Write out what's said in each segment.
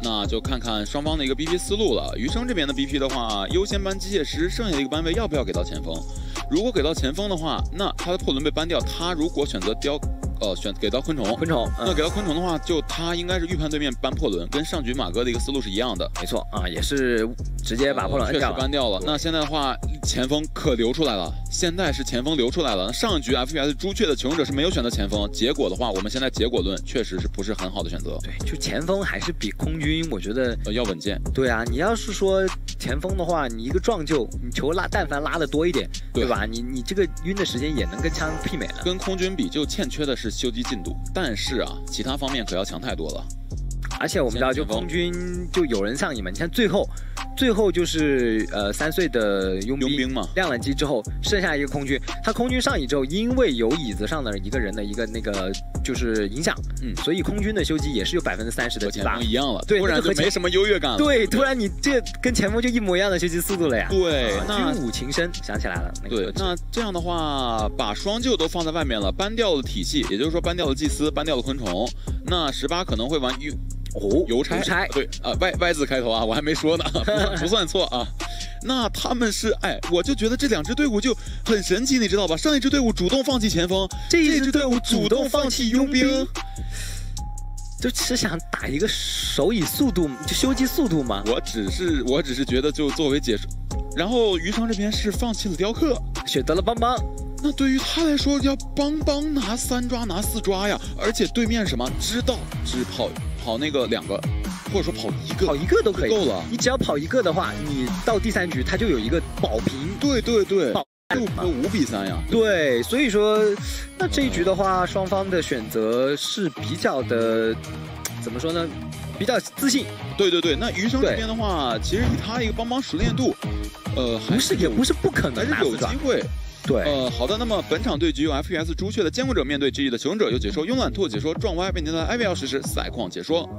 那就看看双方的一个 BP 思路了。余生这边的 BP 的话，优先搬机械师，剩下的一个班位要不要给到前锋？如果给到前锋的话，那他的破轮被搬掉，他如果选择给到昆虫，那给到昆虫的话，就他应该是预判对面搬破轮，跟上局马哥的一个思路是一样的。 没错啊，也是直接把破轮确实搬掉了。那现在的话，前锋可留出来了，现在是前锋留出来了。上一局 FPS 朱雀的求生者是没有选择前锋，结果的话，我们现在结果论确实是不是很好的选择。 对，就前锋还是比空军，我觉得要稳健。 对啊，你要是说前锋的话，你一个撞救，你球但凡拉的多一点，对吧？你这个晕的时间也能跟枪媲美了。 跟空军比，就欠缺的是修机进度。 但是啊，其他方面可要强太多了。 而且我们知道，就空军就有人上瘾嘛。你看最后就是3岁的佣兵嘛，亮了机之后，剩下一个空军。他空军上瘾之后，因为有椅子上的一个人的一个那个就是影响，所以空军的修机也是有30%的提拔， 一样了。 对， 突然就没什么优越感了。 对，突然你这跟前锋就一模一样的修机速度了呀。 对， 那军武情深想起来了。 对，那这样的话，把双救都放在外面了，搬掉了体系，也就是说搬掉了祭司，搬掉了昆虫。那18可能会玩邮差，对啊，Y 字开头啊，我还没说呢，不算错啊。那他们是我就觉得这2支队伍就很神奇，你知道吧？上一支队伍主动放弃前锋，这一支队伍主动放弃佣兵， 就是想打一个手以速度，就修机速度嘛。 我只是觉得就作为解说，然后余生这边是放弃了雕刻， 选择了邦邦。 那对于他来说，要邦邦拿3抓拿4抓呀，而且对面什么只跑那个2个，或者说跑一个都可以够了。 你只要跑一个的话，你到第3局他就有一个保平。 对，就5比3呀。 对，所以说那这一局的话，双方的选择是比较的，怎么说呢？比较自信。对， 那余生这边的话，其实以他一个邦邦熟练度， 也不是不可能， 还是有机会。 对， 好的，那么本场对局由 FPS 朱雀的监控者面对 GE 的求生者，由解说慵懒兔解说撞歪为您的 IVL 实时赛况解说。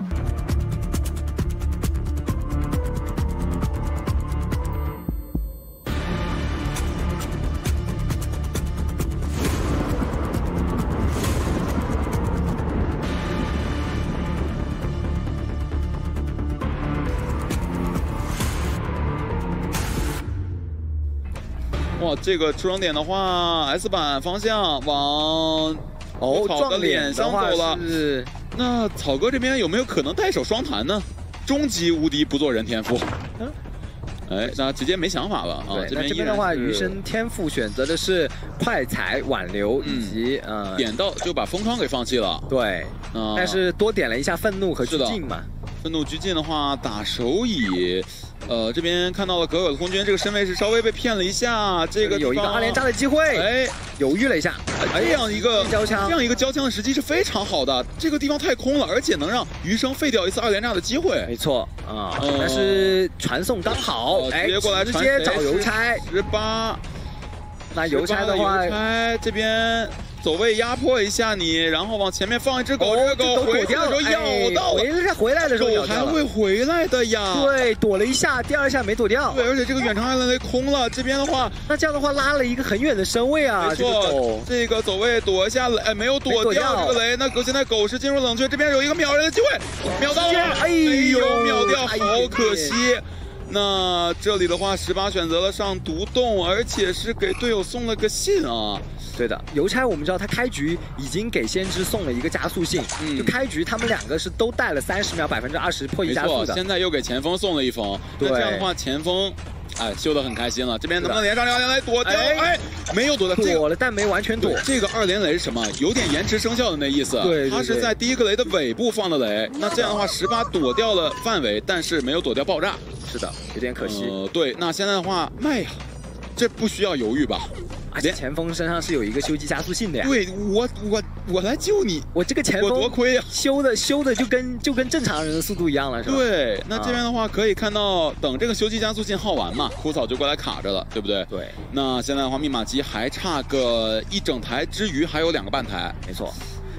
哇，这个出生点的话 ，S 版方向往草的脸上走了。那草哥这边有没有可能带手双弹呢？终极无敌不做人天赋。那直接没想法了啊。 这边的话，余生天赋选择的是快踩挽留以及点到就把封窗给放弃了。 对，但是多点了一下愤怒和拘禁嘛。 愤怒拘禁的话，打手椅。这边看到了格格的空军，这个身位是稍微被骗了一下，这个有一个2连炸的机会，犹豫了一下， 这样一个交枪的时机是非常好的，这个地方太空了，而且能让余生废掉一次2连炸的机会。 没错啊，但是传送刚好， 直接过来直接找邮差 18，那邮差的话， 这边。走位压迫一下你，然后往前面放一只狗，这个狗回去的时候咬到了， 回来的时候狗还会回来的呀。 对，躲了一下，第2下没躲掉。 对，而且这个远程艾伦雷空了，这边的话， 那这样的话拉了一个很远的身位啊。 没错，这个走位躲一下雷，没有躲掉这个雷。那现在狗是进入冷却，这边有一个秒人的机会，秒到了，没有秒掉，好可惜。那这里的话，18选择了上独栋，而且是给队友送了个信啊。 对的，邮差我们知道他开局已经给先知送了一个加速信，就开局他们2个是都带了30秒20%破译加速的。 现在又给前锋送了一封，那这样的话前锋，修得很开心了。这边能不能连上2连雷躲掉？没有躲掉， 躲了但没完全躲。 这个2连雷是什么？有点延迟生效的那意思。 对， 他是在第1个雷的尾部放的雷。那这样的话，18躲掉了范围，但是没有躲掉爆炸。 是的，有点可惜。 对，那现在的话，妈呀，这不需要犹豫吧？ 而且前锋身上是有一个修机加速信的呀。 对，我来救你， 我这个前锋我多亏呀， 修的就跟正常人的速度一样了，是吧？ 对，那这边的话可以看到，等这个修机加速信耗完嘛，枯草就过来卡着了，对不对？ 对。 那现在的话，密码机还差个1整台之余，还有2个半台， 没错。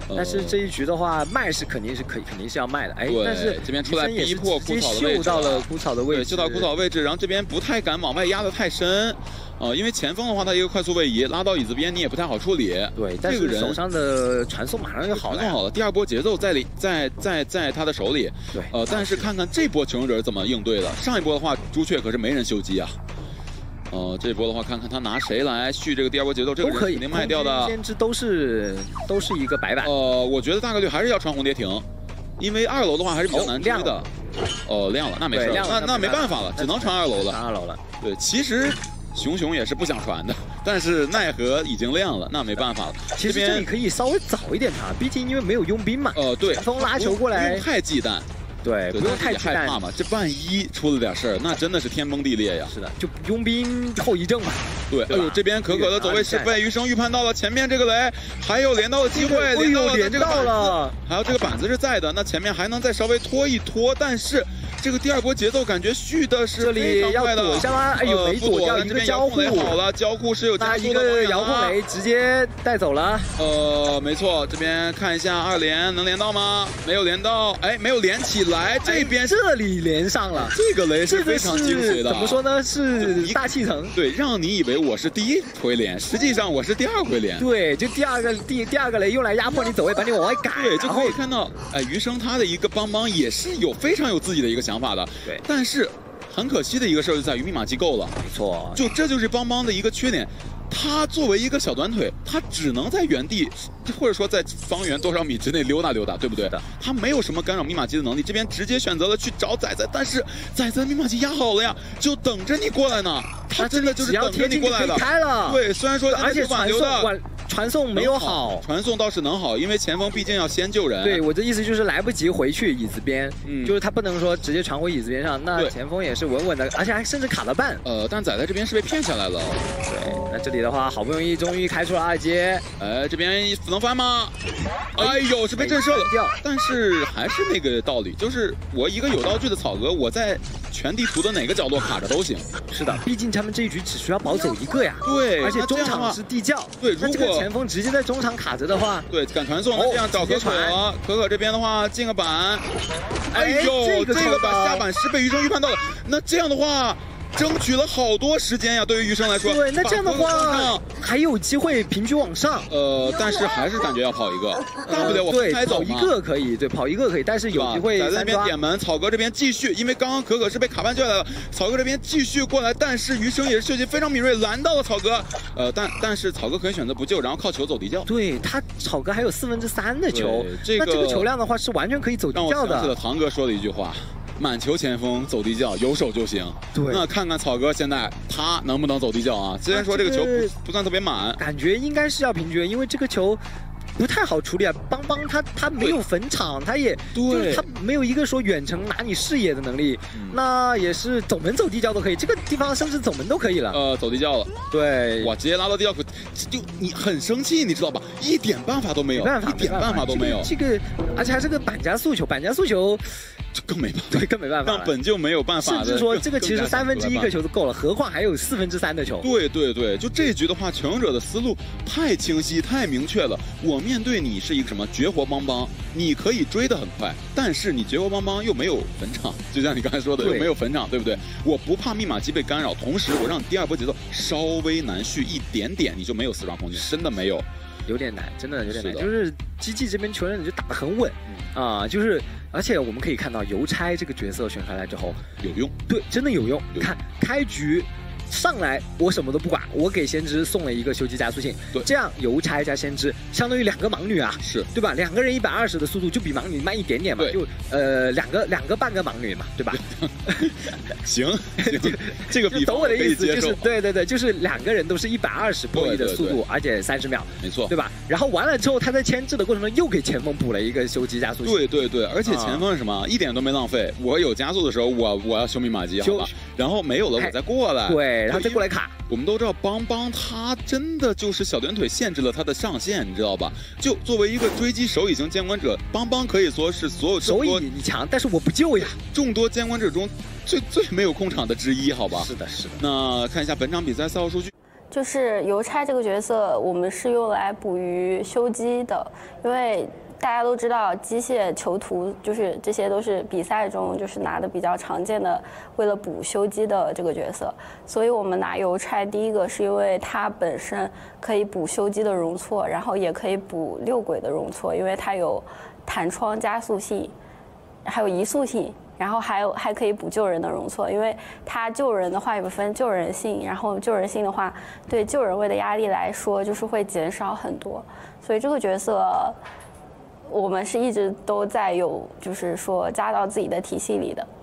但是这一局的话，卖是肯定是要卖的。哎，但是这边出来逼迫枯草的位置， 嗅到了枯草的位置， 嗅到枯草位置，然后这边不太敢往外压得太深。因为前锋的话，他一个快速位移拉到椅子边，你也不太好处理。 对，但是手上的传送马上就好了。 传送好了，第二波节奏在他的手里。 对， 但是看看这波求生者怎么应对的。上一波的话，朱雀可是没人修机啊。这波的话，看看他拿谁来续这个第二波节奏，这个人肯定卖掉的。 先知都是一个白板。 我觉得大概率还是要穿红蝶艇，因为2楼的话还是比较难追的。亮了，那没事，那没办法了，只能穿2楼了。 穿2楼了。对， 其实。熊也是不想传的，但是奈何已经亮了，那没办法了。 其实这里可以稍微早一点传，毕竟因为没有佣兵嘛。 对， 前锋拉球过来， 不用太忌惮。 对，不用太害怕嘛。这万一出了点事儿，那真的是天崩地裂呀。 是的，就佣兵后遗症嘛。 对，哎呦，这边可可的走位是被余生预判到了，前面这个雷还有连到的机会，连到了，还有这个板子是在的，那前面还能再稍微拖一拖，但是。这个第二波节奏感觉续的是非常快的， 躲一下吗？哎呦，没躲掉，一个交互好了，交互是有加速的， 一个遥控雷直接带走了。 没错，这边看一下2连能连到吗？没有连到，哎，没有连起来，这边这里连上了， 这个雷是非常精髓的。 怎么说呢？是大气层， 对，让你以为我是第1回连，实际上我是第2回连。 对，就第二个雷用来压迫你走位，把你往外赶。 对，就可以看到，哎，余生他的一个帮帮也是非常有自己的一个想法的。 对， 但是很可惜的一个事儿就在于密码机够了。 没错， 这就是帮帮的一个缺点。他作为一个小短腿，他只能在原地，或者说在方圆多少米之内溜达溜达，对不对？他没有什么干扰密码机的能力。这边直接选择了去找仔仔，但是仔仔密码机压好了呀，就等着你过来呢。他真的就是等着你过来的。 开了。 对，虽然说而且传送没有好， 传送倒是能好，因为前锋毕竟要先救人。 对，我的意思就是来不及回去椅子边，就是他不能说直接传回椅子边上，那前锋也是稳稳的，而且还甚至卡了半。 但仔仔这边是被骗下来了。 对，那这里的话，好不容易终于开出了2阶， 这边能翻吗？哎呦，是被震慑了。但是还是那个道理，就是我一个有道具的草格，我在全地图的哪个角落卡着都行。 是的，毕竟他们这一局只需要保走一个呀。 对， 而且中场是地窖。 对，如果前锋直接在中场卡着的话， 对，敢传送，那这样找可可，可可这边的话进个板。哎呦，这个板下板是被余生预判到了，那这样的话。争取了好多时间呀，对于余生来说。 对，那这样的话还有机会平局往上。 但是还是感觉要跑一个，大不了我开走嘛。 跑一个可以，对，跑一个可以，但是有机会在那边点门，草哥这边继续，因为刚刚可可是被卡半下来了，草哥这边继续过来，但是余生也是嗅觉非常敏锐，拦到了草哥。但是草哥可以选择不救，然后靠球走地窖。 对他，草哥还有3/4的球，那这个球量的话是完全可以走地窖的。 让我想起了唐哥说的一句话。满球前锋走地窖，有手就行。 对， 那看看草哥现在他能不能走地窖啊？虽然说这个球不算特别满， 感觉应该是要平局，因为这个球不太好处理啊。帮帮他没有坟场，他也就是他没有一个说远程拿你视野的能力，那也是走门走地窖都可以，这个地方甚至走门都可以了。 走地窖了， 对， 哇，直接拉到地窖，就你很生气，你知道吧？一点办法都没有，一点办法都没有。 这个而且还是个板夹速球， 就更没办法， 对，更没办法， 让本就没有办法的， 甚至说这个其实1/3个球都够了，何况还有3/4的球。 对，就这一局的话，求生者的思路太清晰、太明确了。我面对你是一个什么绝活帮帮，你可以追得很快，但是你绝活帮帮又没有坟场，就像你刚才说的，又没有坟场，对不对？我不怕密码机被干扰，同时我让你第2波节奏稍微难续一点点，你就没有4双空间，真的没有。 有点难，真的有点难，就是机器这边求生者就打得很稳就是而且我们可以看到邮差这个角色选出来之后有用， 对，真的有用。你看开局上来我什么都不管，我给先知送了一个修机加速信， 对， 这样邮差加先知相当于2个盲女啊， 是对吧？2个人120的速度就比盲女慢一点点嘛，就两个半个盲女嘛，对吧？ 行，这个比懂我的意思，就是对，就是2个人都是120破1的速度，而且30秒， 没错， 对吧？然后完了之后，他在牵制的过程中又给前锋补了一个修机加速信， 对，而且前锋是什么？一点都没浪费。我有加速的时候，我要修密码机，好吧？然后没有了，我再过来， 对，然后再过来卡。 我们都知道帮帮他真的就是小短腿限制了他的上限，你知道吧？就作为一个追击手椅型监管者，帮帮可以说是所有手椅你强，但是我不救呀。 众多监管者中最没有控场的之一，好吧？ 是的。 那看一下本场比赛赛后数据。 就是邮差这个角色，我们是用来捕鱼修机的，因为大家都知道机械囚徒就是这些都是比赛中就是拿的比较常见的，为了捕修机的这个角色，所以我们拿邮差第一个是因为它本身可以捕修机的容错，然后也可以捕六轨的容错，因为它有弹窗加速性，还有移速性。然后还可以补救人的容错，因为它救人的话也分救人性，然后救人性的话，对救人位的压力来说就是会减少很多，所以这个角色我们是一直都在有就是说加到自己的体系里的。